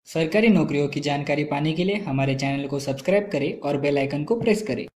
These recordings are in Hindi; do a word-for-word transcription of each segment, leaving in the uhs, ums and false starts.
सरकारी नौकरियों की जानकारी पाने के लिए हमारे चैनल को सब्सक्राइब करें और बेल आइकन को प्रेस करें।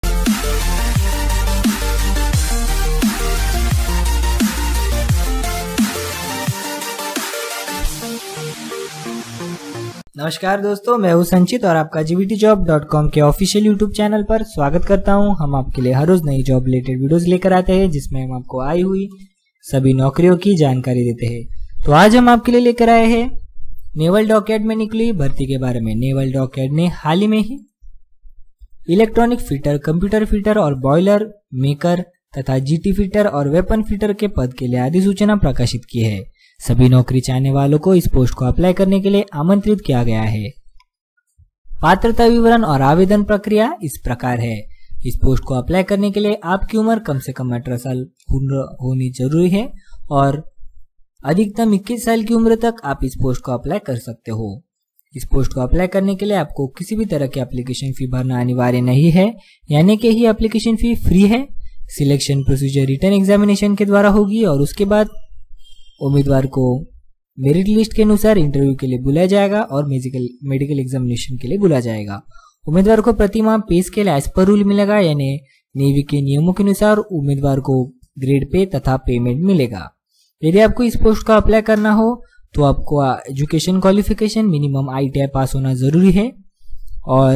नमस्कार दोस्तों, मैं हूं संचित और आपका G V T job dot com के ऑफिशियल यूट्यूब चैनल पर स्वागत करता हूं। हम आपके लिए हर रोज नई जॉब रिलेटेड वीडियोस लेकर आते हैं जिसमें हम आपको आई हुई सभी नौकरियों की जानकारी देते हैं। तो आज हम आपके लिए लेकर आए हैं नेवल डॉकयार्ड में निकली भर्ती के बारे में। नेवल डॉकयार्ड ने हाल ही में ही इलेक्ट्रॉनिक फिटर, कंप्यूटर फिटर और बॉयलर मेकर तथा जीटी फिटर और वेपन फिटर के पद के लिए अधिसूचना प्रकाशित की है। सभी नौकरी चाहने वालों को इस पोस्ट को अप्लाई करने के लिए आमंत्रित किया गया है। पात्रता विवरण और आवेदन प्रक्रिया इस प्रकार है। इस पोस्ट को अप्लाई करने के लिए आपकी उम्र कम से कम अठारह साल पूर्ण होनी जरूरी है और अधिकतम इक्कीस साल की उम्र तक आप इस पोस्ट को अप्लाई कर सकते हो। इस पोस्ट को अप्लाई करने के लिए आपको किसी भी तरह की एप्लीकेशन फी भरना अनिवार्य नहीं है, यानी कि ही एप्लीकेशन फी फ्री है। सिलेक्शन प्रोसीजर रिटन एग्जामिनेशन के द्वारा होगी और उसके बाद उम्मीदवार को मेरिट लिस्ट के अनुसार इंटरव्यू के लिए बुलाया जाएगा और मेडिकल मेडिकल एग्जामिनेशन के लिए बुलाया जाएगा। उम्मीदवार को प्रति माह पे स्केल एज पर रूल मिलेगा, यानी नेवी के नियमों के अनुसार उम्मीदवार को ग्रेड पे तथा पेमेंट मिलेगा। यदि आपको इस पोस्ट का अप्लाई करना हो तो आपको education qualification minimum I T I pass होना जरूरी है। और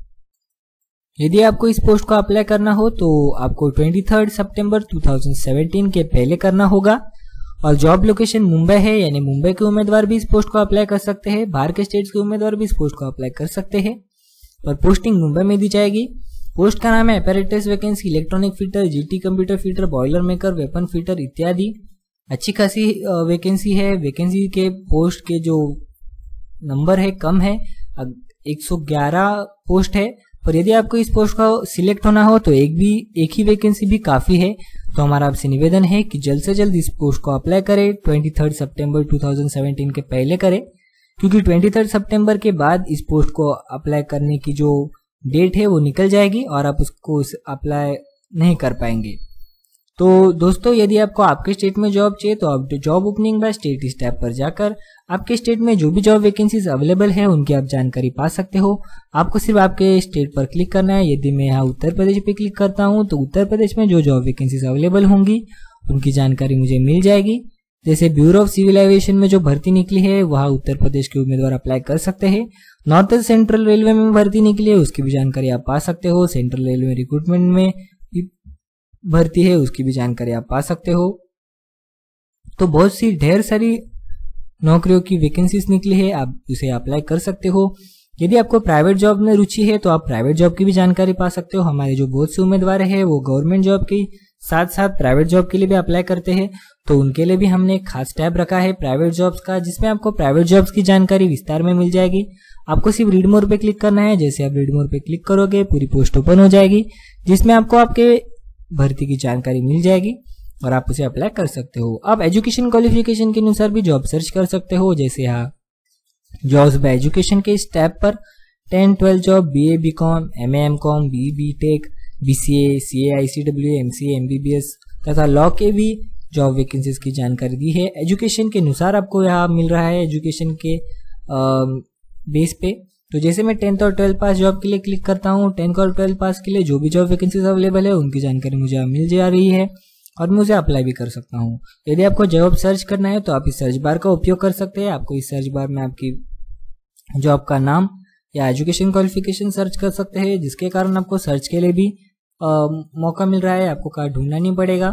यदि आपको इस पोस्ट को अप्लाई करना हो तो आपको तेईस सितंबर दो हज़ार सत्रह के पहले करना होगा। और जॉब लोकेशन मुंबई है, यानी मुंबई के उम्मीदवार भी इस पोस्ट को अप्लाई कर सकते हैं। बाहर के स्टेट्स के उम्मीदवार भी इस पोस्ट को अप्लाई कर सकते हैं और पोस्टिंग मुंबई में दी जाएगी। पोस्ट का नाम है apparatus vacancy, electronic fitter, GT computer fitter, boiler maker, weapon fitter इत्यादि। अच्छी खासी वैकेंसी है। वैकेंसी के पोस्ट के जो नंबर है कम है, एक सौ ग्यारह पोस्ट है। पर यदि आपको इस पोस्ट का सिलेक्ट होना हो तो एक भी एक ही वैकेंसी भी काफी है। तो हमारा आपसे निवेदन है कि जल्द से जल्द इस पोस्ट को अप्लाई करें। तेईस सितंबर दो हज़ार सत्रह के पहले करें, क्योंकि तेईस सितंबर के बाद इस पोस्ट को अप्लाई करने की जो डेट है वो निकल जाएगी और आप उसको अप्लाई नहीं कर पाएंगे। तो दोस्तों, यदि आपको आपके स्टेट में जॉब चाहिए तो आप जॉब ओपनिंग बाय स्टेट इस टैब पर जाकर आपके स्टेट में जो भी जॉब वैकेंसीज अवेलेबल है उनकी आप जानकारी पा सकते हो। आपको सिर्फ आपके स्टेट पर क्लिक करना है। यदि मैं यहाँ उत्तर प्रदेश पे क्लिक करता हूँ तो उत्तर प्रदेश में जो जॉब वैकेंसीज अवेलेबल होंगी उनकी जानकारी मुझे मिल जाएगी। जैसे ब्यूरो ऑफ सिविल एविएशन में जो भर्ती निकली है वहाँ उत्तर प्रदेश के उम्मीदवार अप्लाई कर सकते हैं। नॉर्थ सेंट्रल रेलवे में भर्ती निकली है उसकी भी जानकारी आप पा सकते हो। सेंट्रल रेलवे रिक्रूटमेंट में भर्ती है उसकी भी जानकारी आप पा सकते हो। तो बहुत सी ढेर सारी नौकरियों की वैकेंसीज निकली है, आप उसे अप्लाई कर सकते हो। यदि आपको प्राइवेट जॉब में रुचि है तो आप प्राइवेट जॉब की भी जानकारी पा सकते हो। हमारे जो बहुत से उम्मीदवार हैं वो गवर्नमेंट जॉब के साथ साथ प्राइवेट जॉब के लिए भी अप्लाई करते हैं, तो उनके लिए भी हमने एक खास टैब रखा है प्राइवेट जॉब्स का, जिसमें आपको प्राइवेट जॉब्स की जानकारी विस्तार में मिल जाएगी। आपको सिर्फ रीड मोर पे क्लिक करना है। जैसे आप रीड मोर पे क्लिक करोगे पूरी पोस्ट ओपन हो जाएगी जिसमें आपको आपके भर्ती की जानकारी मिल जाएगी और आप उसे अप्लाई कर सकते हो। आप एजुकेशन क्वालिफिकेशन के अनुसार भी जॉब सर्च कर सकते हो। जैसे यहाँ जॉब्स बाय एजुकेशन के इस टैब पर ten twelve job, B A B com, M A M com, B B tech, B C A, C A I C W, M C A, M B B S तथा लॉ के भी जॉब वैकेंसीज की जानकारी दी है। एजुकेशन के अनुसार आपको यहाँ मिल रहा है एजुकेशन के बेस पे। तो जैसे मैं टेंथ और ट्वेल्थ पास जॉब के लिए क्लिक करता हूँ, टेंथ और ट्वेल्थ पास के लिए जो भी जॉब वैकेंसीज अवेलेबल है उनकी जानकारी मुझे मिल जा रही है और मैं उसे अप्लाई भी कर सकता हूँ। यदि आपको जॉब सर्च करना है तो आप इस सर्च बार का उपयोग कर सकते हैं। आपको इस सर्च बार में आपकी जॉब का नाम या एजुकेशन क्वालिफिकेशन सर्च कर सकते हैं, जिसके कारण आपको सर्च के लिए भी आ, मौका मिल रहा है, आपको कहाँ ढूंढना नहीं पड़ेगा।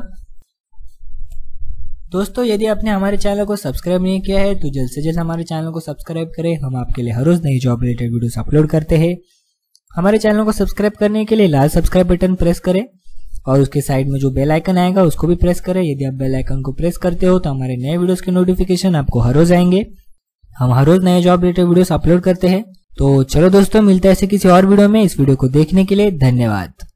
दोस्तों, यदि आपने हमारे चैनल को सब्सक्राइब नहीं किया है तो जल्द से जल्द हमारे चैनल को सब्सक्राइब करें। हम आपके लिए हर रोज नई जॉब रिलेटेड वीडियोस अपलोड करते हैं। हमारे चैनल को सब्सक्राइब करने के लिए लाल सब्सक्राइब बटन प्रेस करें और उसके साइड में जो बेल आइकन आएगा उसको भी प्रेस करें। यदि आप बेल आइकन को प्रेस करते हो तो हमारे नए वीडियोस के नोटिफिकेशन आपको हर रोज आएंगे। हम हर रोज नए जॉब रिलेटेड वीडियोस अपलोड करते हैं। तो चलो दोस्तों, मिलते हैं ऐसे किसी और वीडियो में। इस वीडियो को देखने के लिए धन्यवाद।